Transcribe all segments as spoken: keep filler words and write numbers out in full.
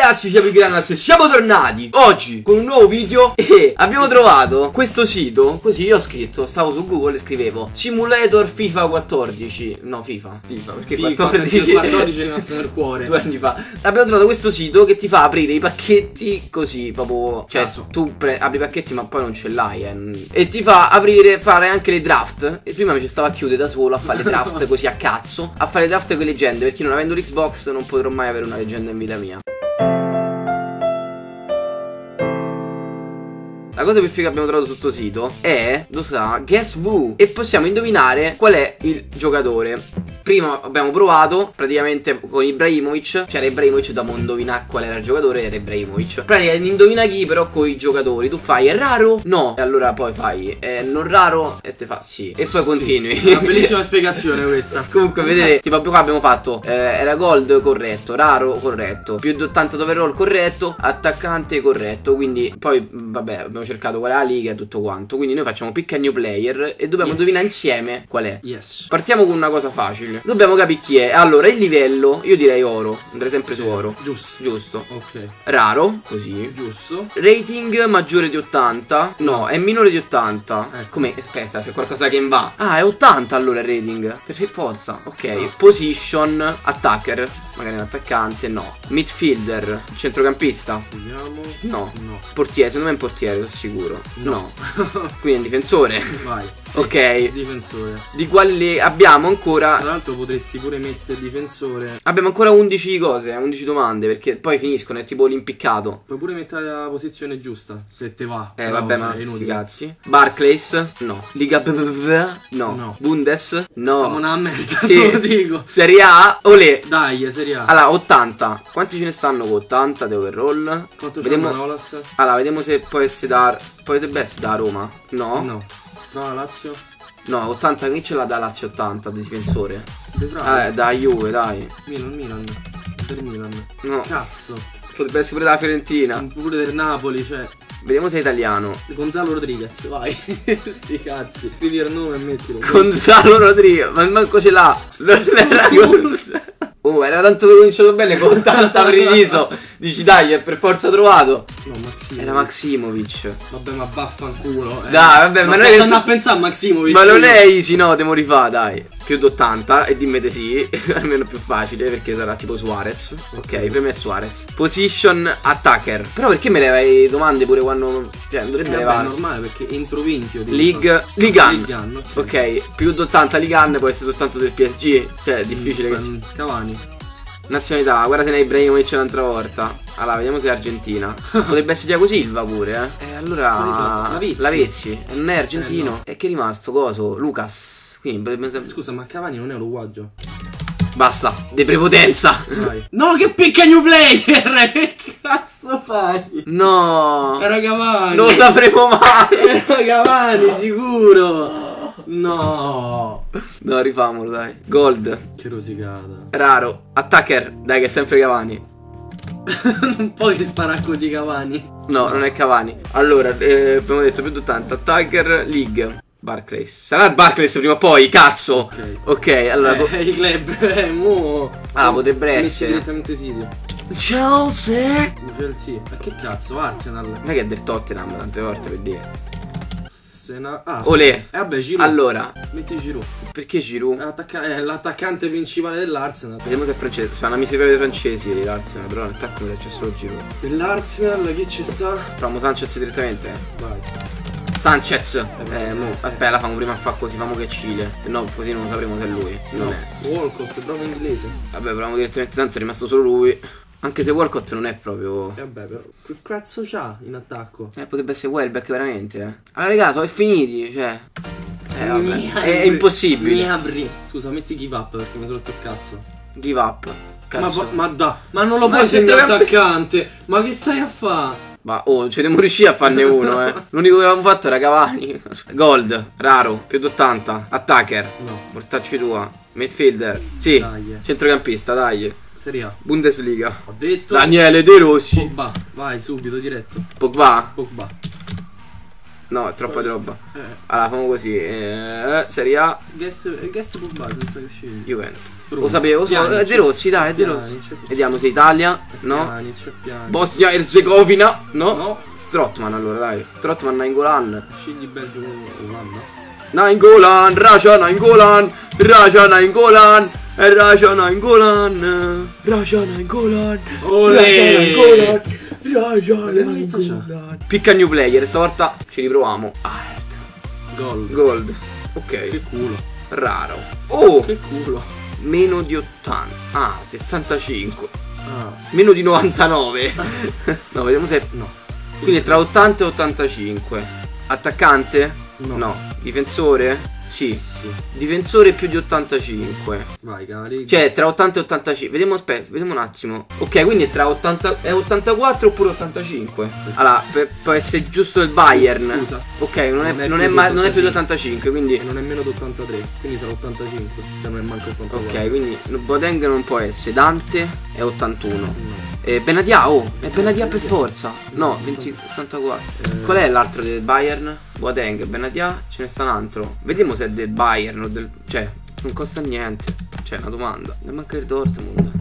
ragazzi, siamo i Granas e siamo tornati oggi con un nuovo video. E abbiamo trovato questo sito. Così io ho scritto, stavo su Google e scrivevo Simulator FIFA quattordici. No, FIFA FIFA perché FIFA, quattordici quattordici è rimasto nel cuore. Due anni fa abbiamo trovato questo sito che ti fa aprire i pacchetti così proprio. Cioè Cazzo. tu apri i pacchetti ma poi non ce l'hai eh. E ti fa aprire, fare anche le draft. E prima mi ci stava a chiudere da solo a fare le draft così a cazzo. A fare le draft con le leggende, perché non avendo l'Xbox non potrò mai avere una leggenda in vita mia. La cosa più figa che abbiamo trovato su questo sito è, dove sta? Guess Who. E possiamo indovinare qual è il giocatore. Prima abbiamo provato praticamente con Ibrahimovic. C'era Ibrahimovic, dobbiamo indovinare qual era il giocatore. Era Ibrahimovic. Praticamente indovina chi, però con i giocatori. Tu fai è raro? No. E allora poi fai è non raro? E te fa sì. E poi continui. Sì, una bellissima spiegazione questa. Comunque vedete, tipo qua abbiamo fatto eh, era gold corretto, raro corretto, più di ottanta overall corretto, attaccante corretto. Quindi poi vabbè abbiamo cercato qual è la liga e tutto quanto. Quindi noi facciamo pick a new player e dobbiamo yes. indovinare insieme qual è. Yes. Partiamo con una cosa facile. Dobbiamo capire chi è. Allora il livello, io direi oro. Andrei sempre sì, su oro. Giusto. Giusto. Ok. Raro, così. Giusto. Rating maggiore di ottanta. No, è minore di ottanta. eh. Come? Aspetta, c'è qualcosa che va. Ah, è ottanta allora il rating. Per forza. Ok. No. Position attacker. Magari un attaccante. No. Midfielder. Centrocampista. Vediamo. No. No. Portiere, secondo me è un portiere, sono sicuro. No. no. Quindi è un difensore. Vai. Sì, ok. Difensore. Di quali abbiamo ancora. Tra l'altro potresti pure mettere difensore. Abbiamo ancora undici cose, undici domande, perché poi finiscono, è tipo l'impiccato. Puoi pure mettere la posizione giusta, se te va. Eh Bravo, vabbè, cioè, ma sti cazzi. Barclays? No. Liga B B V? No. No. Bundes? No. Stiamo una merda, sì. te lo dico. Serie A? Olè. Dai, Serie A. Allora, ottanta. Quanti ce ne stanno con ottanta di overall? Quanto vediamo... c'è Manolas? Allora, vediamo se può essere da... Potrebbe essere da Roma. No? No. No, la Lazio? No, ottanta, chi ce l'ha da Lazio ottanta, di difensore? Eh, da Juve, dai. Milan, Milan. Per Milan. No. Cazzo. Potrebbe essere pure della Fiorentina. Pure del Napoli, cioè. Vediamo se è italiano. Gonzalo Rodriguez, vai. Sti cazzi. Scrivi il nome e mettilo. Gonzalo Rodriguez, ma manco ce l'ha. Non era Gonzalo. Oh, era tanto che ho cominciato bene con ottanta per inicio. Dici dai, è per forza trovato. No, Maximovic. Era Maximovic. Vabbè, ma vaffanculo. Eh. Dai, vabbè, ma, ma non è stanno a pensare a Maximovic. Ma non è easy, no, te mo rifà, dai. Più di ottanta e dimmi te sì. Almeno più facile, perché sarà tipo Suarez. Ok, per me è Suarez. Position attacker. Però perché me levai domande pure quando. Cioè, non dovrebbe eh, levare. È normale perché entro venti o League Ligan. Ligan, okay. Ok, più di ottanta Ligan può essere soltanto del P S G. Cioè, è difficile mm, che si. Cavani. Nazionalità, guarda se ne hai Ibrahimovic un'altra volta. Allora, vediamo se è Argentina. Potrebbe essere Thiago Silva pure, eh. E allora. Lavezzi. Lavezzi. E non è argentino. Eh, no. E che è rimasto? Coso? Lucas. Quindi scusa, ma Cavani non è uruguagio. Basta, di prepotenza. Vai. No, che picca new player. Che cazzo fai? No. Era Cavani. Non lo sapremo mai. Era Cavani, sicuro. No. No, rifamolo, dai. Gold. Che rosicata. Raro. Attacker. Dai, che è sempre Cavani. Non puoi sparare così Cavani. No, non è Cavani. Allora, eh, abbiamo detto più di ottanta. Attacker, League. Barclays. Sarà Barclays prima o poi, cazzo. Ok, okay, allora eh, i club, eh, mo. Ah, potrebbe essere direttamente Sirio. Chelsea. Chelsea. Ma che cazzo, Arsenal. Non è che è del Tottenham tante volte per dire. Sena... Ah, Olè. E eh, vabbè, Giroud. Allora, metti Giroud. perché Giroud? È l'attaccante principale dell'Arsenal. Vediamo se è francese. C'è una miseria dei francesi l'Arsenal, però in attacco c'è solo Giroud. Dell'Arsenal che ci sta? Proviamo Sanchez direttamente. Vai. Sanchez. Eh, mo, aspetta, la famo prima a fare così, famo che Cile. Se no così non sapremo se è lui. Non no. è. Walcott, proprio inglese. Vabbè, proviamo direttamente, tanto è rimasto solo lui. Anche se Walcott non è proprio. E vabbè, però che cazzo c'ha in attacco? Eh, potrebbe essere Welbeck veramente, eh. Allora, raga, sono finiti, cioè. Eh, vabbè. Mi È, apri. è impossibile. Mi apri. Scusa, metti give up perché mi sono rotto il cazzo. Give up. Cazzo. Ma, ma da, ma non lo Ma puoi c'è segnare tre- attaccante. Ma che stai a fare? Ma oh, ci dobbiamo riuscire a farne uno, eh. L'unico che avevamo fatto era Cavani. Gold, raro, più di ottanta. Attacker. No. Mortacci tua. Midfielder. Sì. Dai. Centrocampista, dai. Serie A. Bundesliga. Ho detto Daniele De Rossi. Pogba. Vai, subito, diretto. Pogba. Pogba. No, è troppa roba. Eh. Allora, facciamo così. Eh, Serie A. Guess, guess Pogba senza che scegli. Juventus. Lo sapevo, è De Rossi, dai, è De Rossi. Vediamo se Italia, no? Pjanic, Pjanic. Bosnia Erzegovina, no? No. Strootman allora, dai. Strootman Nainggolan. Scegli Belgio Olanda. Nainggolan, Raja Nainggolan, Raja Nainggolan, Raja Nainggolan, Raja Nainggolan, Raja Nainggolan, Raja Nainggolan. Picca new player, stavolta ci riproviamo. Gold. Gold. Ok. Che culo. Raro. Oh! Che culo. Meno di ottanta. Ah, sessantacinque. Ah. Meno di novantanove. No, vediamo se... No. Quindi è tra ottanta e ottantacinque. Attaccante? No. No. Difensore? Sì. Sì. Difensore più di ottantacinque. Vai, cari. Cioè tra ottanta e ottantacinque. Vediamo, aspetta, vediamo un attimo. Ok, quindi è tra ottanta è ottantaquattro oppure ottantacinque. Allora, per, può essere giusto il Bayern. Scusa. Ok, non è, Non è non più è, di ma, non è più di ottantacinque. ottantacinque, quindi... E non è meno di ottantatré. Quindi sarà ottantacinque. Se non è manco ottantaquattro. Ok, quindi Boateng non può essere. Dante è ottantuno. No. E Benatia, oh, è Benatia per forza. No, venti, ottantaquattro. Eh. Qual è l'altro del Bayern? Boateng, Benatia, ce ne sta un altro. Vediamo se è del Bayern o del... Cioè, non costa niente. Cioè, una domanda. Ne manca il Dortmund.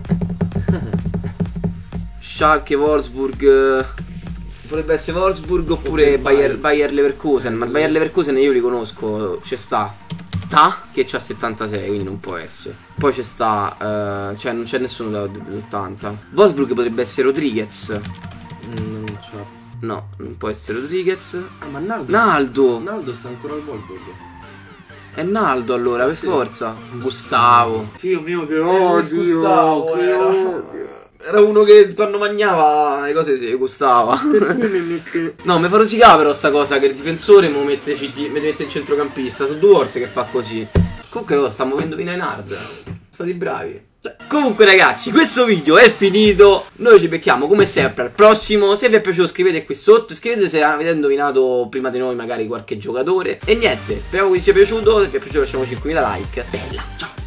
Schalke, Wolfsburg. Potrebbe essere Wolfsburg oppure Bayer, Bayer Leverkusen. Ma il Bayer Leverkusen io li conosco. C'è sta Ta che c'ha settantasei, quindi non può essere. Poi c'è sta uh, cioè non c'è nessuno dall'ottanta. Wolfsburg potrebbe essere Rodriguez. Mm, non c'ha. No, non può essere Rodriguez. Ah, ma Naldo. Naldo. Naldo sta ancora al Wolfsburg. È Naldo allora, per Sì. forza. Gustavo. Dio mio, che odio, Gustavo, che era. odio. Era uno che quando mangiava le cose si gustava. No, mi fa rosicare però sta cosa che il difensore mi mette, mi mette il centrocampista. Sono due volte che fa così. Comunque oh, stiamo avendo fino in hard. Stati bravi. Cioè, comunque ragazzi, questo video è finito. Noi ci becchiamo come sempre al prossimo. Se vi è piaciuto scrivete qui sotto. Scrivete se avete indovinato prima di noi magari qualche giocatore. E niente, speriamo che vi sia piaciuto. Se vi è piaciuto lasciamoci cinquemila like. Bella, ciao.